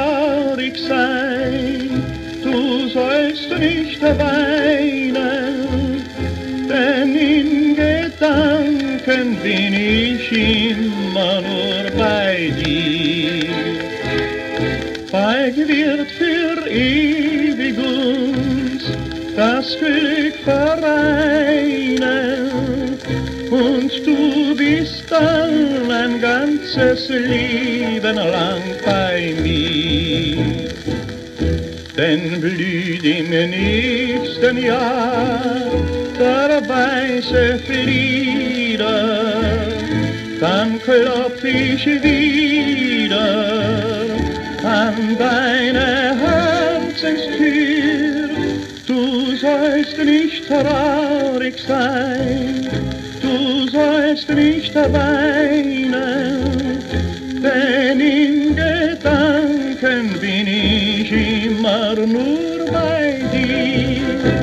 traurig sein, du sollst nicht weinen, denn in Gedanken bin ich immer nur bei dir. Bald wird für ewig uns das Glück vereinen, und du bist dann ein ganzes Leben lang bei mir. Denn blüht im nächsten Jahr der weiße Flieder, dann klopf ich wieder an deine Herzenstür. Du sollst nicht traurig sein, du sollst nicht weinen, denn in Gedanken bin ich immer nur bei dir.